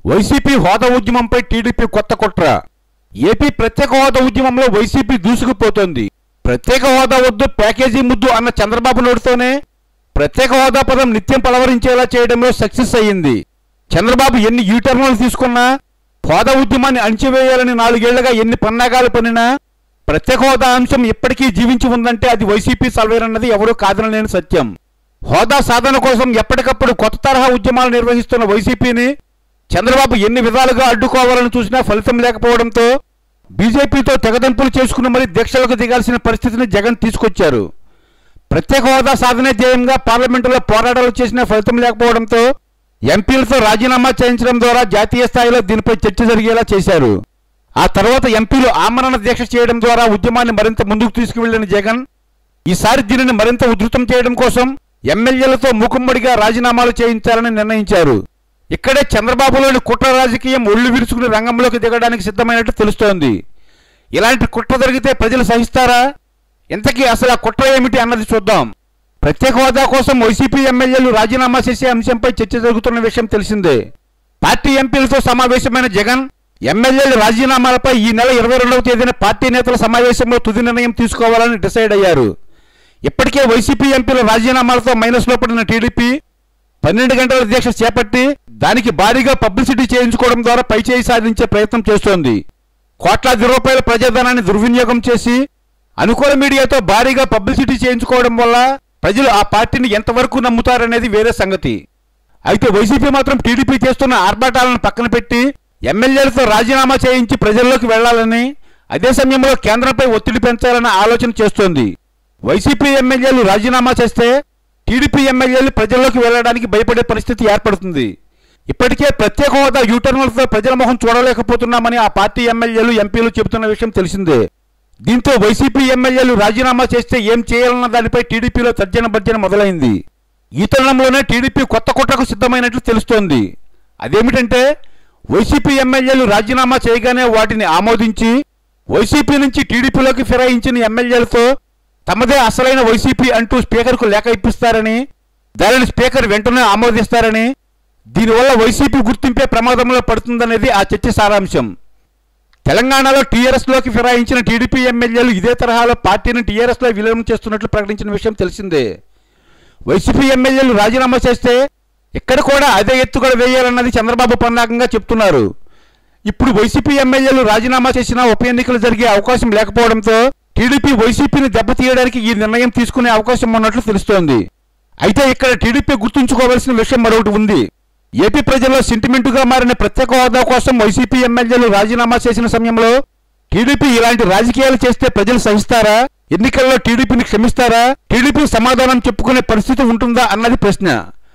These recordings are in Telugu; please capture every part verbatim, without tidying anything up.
వైసీపీ హోదా ఉద్యమంపై టీడీపీ కొత్త కుట్ర. ఏపీ ప్రత్యేక హోదా ఉద్యమంలో వైసీపీ దూసుకుపోతోంది. ప్రత్యేక హోదా వద్దు ప్యాకేజీ ముద్దు అన్న చంద్రబాబు నోటితోనే ప్రత్యేక హోదా పదం నిత్యం పలవరించేలా చేయడంలో సక్సెస్ అయ్యింది. చంద్రబాబు ఎన్ని యూటర్న్లు తీసుకున్నా, హోదా ఉద్యమాన్ని అణిచివేయాలని నాలుగేళ్లుగా ఎన్ని పన్నాగాలు పనినా ప్రత్యేక హోదా అంశం ఇప్పటికీ జీవించి ఉందంటే అది వైసీపీ సల్వేరన్నది ఎవరూ కాదనలేని సత్యం. హోదా సాధన కోసం ఎప్పటికప్పుడు కొత్త తరహా ఉద్యమాలు నిర్వహిస్తున్న వైసీపీని చంద్రబాబు ఎన్ని విధాలుగా అడ్డుకోవాలని చూసినా ఫలితం లేకపోవడంతో బీజేపీతో తెగదెంపులు చేసుకుని మరీ దీక్షలకు దిగాల్సిన పరిస్థితిని జగన్ తీసుకొచ్చారు. ప్రత్యేక హోదా సాధనే ధ్యేయంగా పార్లమెంటులో పోరాటాలు చేసిన ఫలితం లేకపోవడంతో ఎంపీలతో రాజీనామా చేయించడం ద్వారా జాతీయ స్థాయిలో దీనిపై చర్చ జరిగేలా చేశారు. ఆ తర్వాత ఎంపీలు ఆమరణ దీక్ష చేయడం ద్వారా ఉద్యమాన్ని మరింత ముందుకు తీసుకువెళ్లిన జగన్ ఈసారి దీనిని మరింత ఉధృతం చేయడం కోసం ఎమ్మెల్యేలతో మూకుమ్మడిగా రాజీనామాలు చేయించాలని నిర్ణయించారు. ఇక్కడే చంద్రబాబులోని కుట్ర రాజకీయం ఒళ్ళు విరుచుకుని రంగంలోకి దిగడానికి సిద్ధమైనట్టు తెలుస్తోంది. ఇలాంటి కుట్ర జరిగితే ప్రజలు సహిస్తారా? ఇంతకీ అసలు ఆ కుట్ర ఏమిటి అన్నది చూద్దాం. ప్రత్యేక హోదా కోసం వైసీపీ ఎమ్మెల్యేలు రాజీనామా చేసే అంశంపై చర్చ జరుగుతున్న విషయం తెలిసిందే. పార్టీ ఎంపీలతో సమావేశమైన జగన్ ఎమ్మెల్యేల రాజీనామాలపై ఈ నెల ఇరవై రెండవ తేదీన పార్టీ నేతల సమావేశంలో తుది నిర్ణయం తీసుకోవాలని డిసైడ్ అయ్యారు. ఇప్పటికే వైసీపీ ఎంపీల రాజీనామాలతో మైనస్లో పడిన టీడీపీ పన్నెండు గంటల దీక్ష చేపట్టి దానికి భారీగా పబ్లిసిటీ చేయించుకోవడం ద్వారా పైచేయి సాధించే ప్రయత్నం చేస్తోంది. కోట్లాది రూపాయల ప్రజాధనాన్ని దుర్వినియోగం చేసి అనుకూల మీడియాతో భారీగా పబ్లిసిటీ చేయించుకోవడం వల్ల ప్రజలు ఆ పార్టీని ఎంతవరకు నమ్ముతారనేది వేరే సంగతి. అయితే వైసీపీ మాత్రం టీడీపీ చేస్తున్న ఆర్భాటాలను పక్కన పెట్టి ఎమ్మెల్యేలతో రాజీనామా చేయించి ప్రజల్లోకి వెళ్లాలని, అదే సమయంలో కేంద్రంపై ఒత్తిడి పెంచాలన్న ఆలోచన చేస్తోంది. వైసీపీ ఎమ్మెల్యేలు రాజీనామా చేస్తే టీడీపీ ఎమ్మెల్యేలు ప్రజల్లోకి వెళ్లడానికి భయపడే పరిస్థితి ఏర్పడుతుంది. ఇప్పటికే ప్రత్యేక హోదా యూటర్న్లతో ప్రజల మొహం చూడలేకపోతున్నామని ఆ పార్టీ ఎమ్మెల్యేలు ఎంపీలు చెబుతున్న విషయం తెలిసిందే. దీంతో వైసీపీ ఎమ్మెల్యేలు రాజీనామా చేస్తే ఏం చేయాలన్న దానిపై టీడీపీలో తర్జన భర్జన మొదలైంది. ఈ తరుణంలోనే టీడీపీ కొత్త కుట్రకు సిద్ధమైనట్లు తెలుస్తోంది. అదేమిటంటే వైసీపీ ఎమ్మెల్యేలు రాజీనామా చేయగానే వాటిని ఆమోదించి వైసీపీ నుంచి టీడీపీలోకి ఫిరాయించిన ఎమ్మెల్యేలతో తమదే అసలైన వైసీపీ అంటూ స్పీకర్కు లేఖ ఇప్పిస్తారని, దానిని స్పీకర్ వెంటనే ఆమోదిస్తారని, దీనివల్ల వైసీపీ గుర్తింపే ప్రమాదంలో పడుతుందనేది ఆ చర్చ సారాంశం. తెలంగాణలో టీఆర్ఎస్లోకి ఫిరాయించిన టీడీపీ ఎమ్మెల్యేలు ఇదే తరహాలో పార్టీని టీఆర్ఎస్లో విలీనం చేస్తున్నట్లు ప్రకటించిన విషయం తెలిసిందే. వైసీపీ ఎమ్మెల్యేలు రాజీనామా చేస్తే ఇక్కడ కూడా అదే ఎత్తుగడ వేయాలన్నది చంద్రబాబు పన్నాగంగా చెప్తున్నారు. ఇప్పుడు వైసీపీ ఎమ్మెల్యేలు రాజీనామా చేసినా ఉప ఎన్నికలు జరిగే అవకాశం లేకపోవడంతో టీడీపీ వైసీపీని దెబ్బతీయడానికి ఈ నిర్ణయం తీసుకునే అవకాశం ఉన్నట్లు తెలుస్తోంది. అయితే ఇక్కడ టీడీపీ గుర్తుంచుకోవాల్సిన విషయం మరొకటి ఉంది. ఏపీ ప్రజల్లో సెంటిమెంటుగా మారిన ప్రత్యేక హోదా కోసం వైసీపీ ఎమ్మెల్యేలు రాజీనామా చేసిన సమయంలో టీడీపీ ఇలాంటి రాజకీయాలు చేస్తే ప్రజలు సహిస్తారా? ఎన్నికల్లో టీడీపీని క్షమిస్తారా? టీడీపీ సమాధానం చెప్పుకునే పరిస్థితి ఉంటుందా అన్నది ప్రశ్న.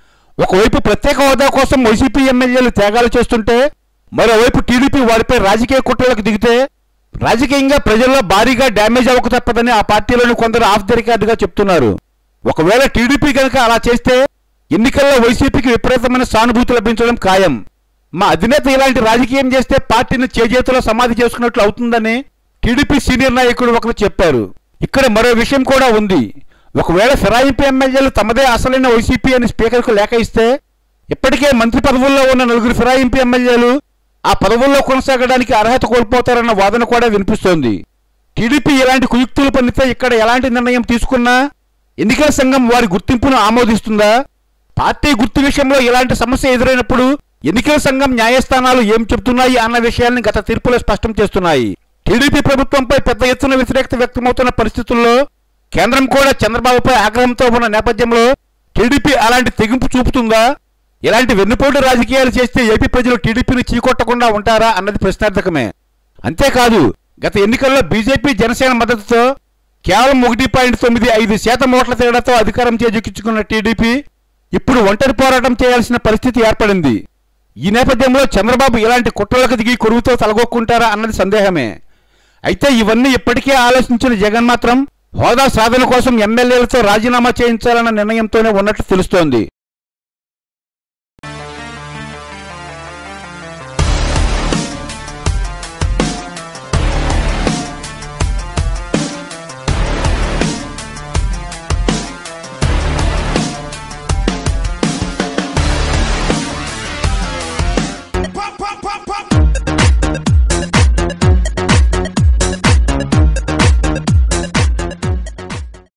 ఒకవైపు ప్రత్యేక హోదా కోసం వైసీపీ ఎమ్మెల్యేలు త్యాగాలు చేస్తుంటే మరోవైపు టీడీపీ వారిపై రాజకీయ కుట్రలకు దిగితే రాజకీయంగా ప్రజల్లో భారీగా డ్యామేజ్ అవ్వక తప్పదని ఆ పార్టీలోని కొందరు ఆఫ్ ది రికార్డుగా చెప్తున్నారు. ఒకవేళ టీడీపీ కనుక అలా చేస్తే ఎన్నికల్లో వైసీపీకి విపరీతమైన సానుభూతి లభించడం ఖాయం. మా అధినేత ఇలాంటి రాజకీయం చేస్తే పార్టీని చేజేతులో సమాధి చేసుకున్నట్లు అవుతుందని టీడీపీ సీనియర్ నాయకుడు ఒకరు చెప్పారు. ఇక్కడ మరో విషయం కూడా ఉంది. ఒకవేళ ఫిరాయింపు ఎమ్మెల్యేలు తమదే అసలైన వైసీపీ అని స్పీకర్కు లేఖ ఇస్తే ఇప్పటికే మంత్రి పదవుల్లో ఉన్న నలుగురు ఫిరాయింపు ఎమ్మెల్యేలు ఆ పదవుల్లో కొనసాగడానికి అర్హత కోల్పోతారన్న వాదన కూడా వినిపిస్తోంది. టీడీపీ ఇలాంటి కుయుక్తులు పన్నితే ఇక్కడ ఎలాంటి నిర్ణయం తీసుకున్నా ఎన్నికల సంఘం వారి గుర్తింపును ఆమోదిస్తుందా? పార్టీ గుర్తు విషయంలో ఇలాంటి సమస్య ఎదురైనప్పుడు ఎన్నికల సంఘం న్యాయస్థానాలు ఏం చెబుతున్నాయి అన్న విషయాన్ని గత తీర్పులో స్పష్టం చేస్తున్నాయి. టీడీపీ ప్రభుత్వంపై పెద్ద ఎత్తున వ్యతిరేకత వ్యక్తమవుతున్న పరిస్థితుల్లో కేంద్రం కూడా చంద్రబాబుపై ఆగ్రహంతో ఉన్న నేపథ్యంలో టీడీపీ అలాంటి తెగింపు చూపుతుందా? ఇలాంటి వెన్నుపోటు రాజకీయాలు చేస్తే ఏపీ ప్రజలు టీడీపీని చీకొట్టకుండా ఉంటారా అన్నది ప్రశ్నార్థకమే. అంతేకాదు గత ఎన్నికల్లో బీజేపీ జనసేన మద్దతుతో కేవలం ఒకటి పాయింట్ తొమ్మిది ఐదు శాతం ఓట్ల తేడాతో అధికారం చేజిక్కించుకున్న టీడీపీ ఇప్పుడు ఒంటరి పోరాటం చేయాల్సిన పరిస్థితి ఏర్పడింది. ఈ నేపథ్యంలో చంద్రబాబు ఇలాంటి కుట్రలకు దిగి కొరువుతో తలగొక్కుంటారా అన్నది సందేహమే. అయితే ఇవన్నీ ఇప్పటికే ఆలోచించిన జగన్ మాత్రం హోదా సాధన కోసం ఎమ్మెల్యేలతో రాజీనామా చేయించాలన్న నిర్ణయంతోనే ఉన్నట్లు తెలుస్తోంది.